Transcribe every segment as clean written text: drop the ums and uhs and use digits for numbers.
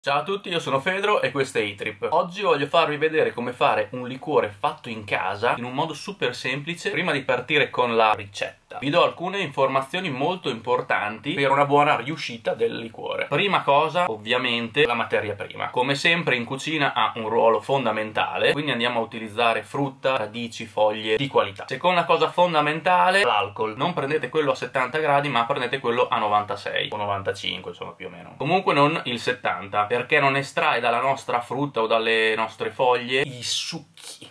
Ciao a tutti, io sono Fedro e questo è E-Trip. Oggi voglio farvi vedere come fare un liquore fatto in casa in un modo super semplice prima di partire con la ricetta. Vi do alcune informazioni molto importanti per una buona riuscita del liquore. Prima cosa, ovviamente, la materia prima. Come sempre in cucina ha un ruolo fondamentale, quindi andiamo a utilizzare frutta, radici, foglie di qualità. Seconda cosa fondamentale, l'alcol. Non prendete quello a 70 gradi, ma prendete quello a 96 o 95, insomma, più o meno. Comunque non il 70. Perché non estrae dalla nostra frutta o dalle nostre foglie i succhi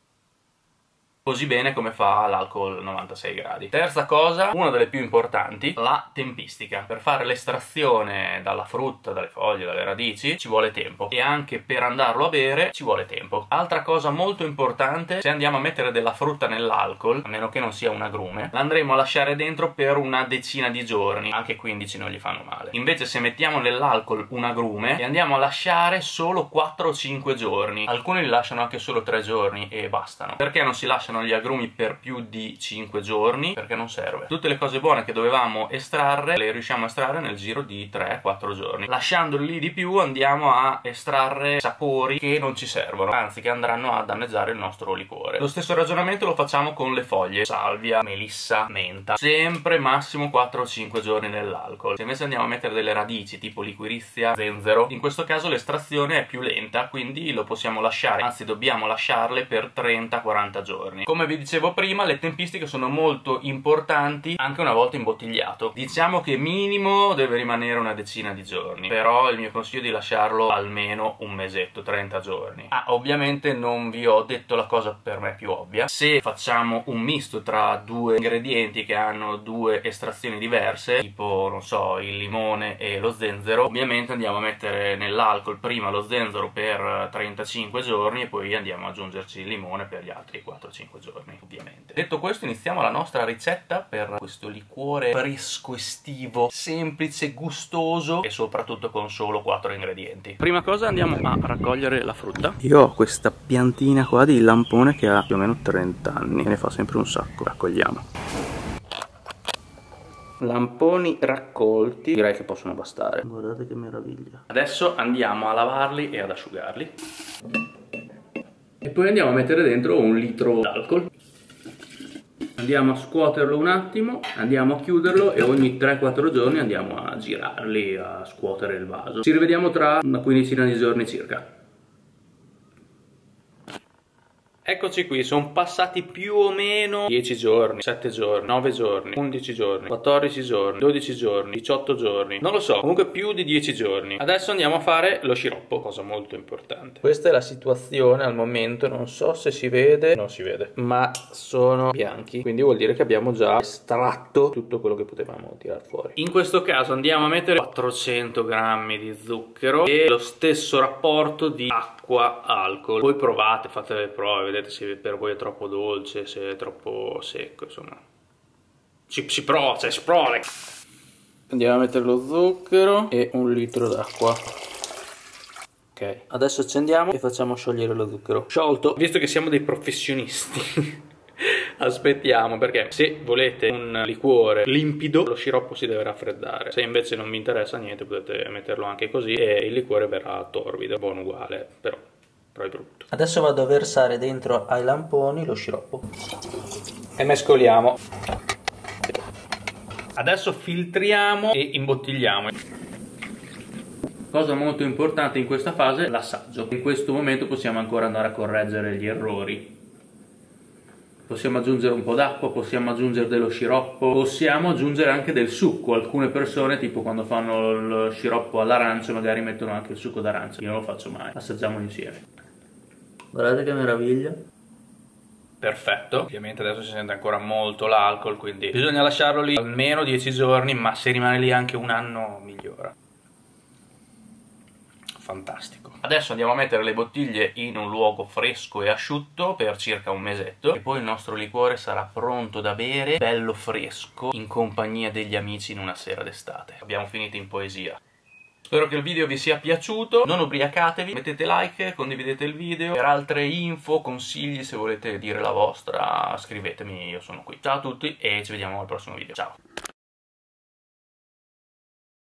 così bene come fa l'alcol 96 gradi. Terza cosa, una delle più importanti, la tempistica. Per fare l'estrazione dalla frutta, dalle foglie, dalle radici ci vuole tempo, e anche per andarlo a bere ci vuole tempo. Altra cosa molto importante, se andiamo a mettere della frutta nell'alcol, a meno che non sia un agrume, l'andremo a lasciare dentro per una decina di giorni, anche 15 non gli fanno male. Invece se mettiamo nell'alcol un agrume, li andiamo a lasciare solo 4 o 5 giorni. Alcuni li lasciano anche solo 3 giorni e bastano. Perché non si lasciano gli agrumi per più di 5 giorni? Perché non serve. Tutte le cose buone che dovevamo estrarre le riusciamo a estrarre nel giro di 3-4 giorni. Lasciandoli lì di più andiamo a estrarre sapori che non ci servono, anzi che andranno a danneggiare il nostro liquore. Lo stesso ragionamento lo facciamo con le foglie: salvia, melissa, menta. Sempre massimo 4 o 5 giorni nell'alcol. Se invece andiamo a mettere delle radici tipo liquirizia, zenzero, in questo caso l'estrazione è più lenta, quindi lo possiamo lasciare, anzi dobbiamo lasciarle per 30-40 giorni. Come vi dicevo prima, le tempistiche sono molto importanti anche una volta imbottigliato. Diciamo che minimo deve rimanere una decina di giorni, però il mio consiglio è di lasciarlo almeno un mesetto, 30 giorni. Ovviamente non vi ho detto la cosa per me più ovvia: se facciamo un misto tra due ingredienti che hanno due estrazioni diverse, tipo non so il limone e lo zenzero, ovviamente andiamo a mettere nell'alcol prima lo zenzero per 35 giorni e poi andiamo ad aggiungerci il limone per gli altri 4-5 giorni, ovviamente. Detto questo, iniziamo la nostra ricetta per questo liquore fresco estivo, semplice, gustoso e soprattutto con solo 4 ingredienti. Prima cosa andiamo a raccogliere la frutta. Io ho questa piantina qua di lampone che ha più o meno 30 anni e ne fa sempre un sacco. Raccogliamo. Lamponi raccolti, direi che possono bastare. Guardate che meraviglia. Adesso andiamo a lavarli e ad asciugarli. E poi andiamo a mettere dentro un litro d'alcol. Andiamo a scuoterlo un attimo, andiamo a chiuderlo e ogni 3-4 giorni andiamo a girarli, a scuotere il vaso. Ci rivediamo tra una quindicina di giorni circa. Eccoci qui, sono passati più o meno 10 giorni, 7 giorni, 9 giorni, 11 giorni, 14 giorni, 12 giorni, 18 giorni, non lo so, comunque più di 10 giorni. Adesso andiamo a fare lo sciroppo, cosa molto importante. Questa è la situazione al momento, non so se si vede, non si vede, ma sono bianchi, quindi vuol dire che abbiamo già estratto tutto quello che potevamo tirare fuori. In questo caso andiamo a mettere 400 grammi di zucchero e lo stesso rapporto di acqua, alcol. Voi provate, fate le prove, vedete se per voi è troppo dolce, se è troppo secco, insomma. Si prova, cioè si prova. Andiamo a mettere lo zucchero e un litro d'acqua. Ok, adesso accendiamo e facciamo sciogliere lo zucchero. Sciolto, visto che siamo dei professionisti, aspettiamo, perché se volete un liquore limpido lo sciroppo si deve raffreddare. Se invece non vi interessa niente potete metterlo anche così e il liquore verrà torbido, buono uguale, però è brutto. Adesso vado a versare dentro ai lamponi lo sciroppo e mescoliamo. Adesso filtriamo e imbottigliamo. Cosa molto importante in questa fase è l'assaggio. In questo momento possiamo ancora andare a correggere gli errori. Possiamo aggiungere un po' d'acqua, possiamo aggiungere dello sciroppo, possiamo aggiungere anche del succo. Alcune persone, tipo quando fanno lo sciroppo all'arancio, magari mettono anche il succo d'arancia. Io non lo faccio mai. Assaggiamolo insieme. Guardate che meraviglia. Perfetto. Ovviamente adesso si sente ancora molto l'alcol, quindi bisogna lasciarlo lì almeno 10 giorni, ma se rimane lì anche un anno migliora. Fantastico. Adesso andiamo a mettere le bottiglie in un luogo fresco e asciutto per circa un mesetto e poi il nostro liquore sarà pronto da bere, bello fresco, in compagnia degli amici in una sera d'estate. Abbiamo finito in poesia. Spero che il video vi sia piaciuto, non ubriacatevi, mettete like, condividete il video. Per altre info, consigli, se volete dire la vostra, scrivetemi, io sono qui. Ciao a tutti e ci vediamo al prossimo video. Ciao!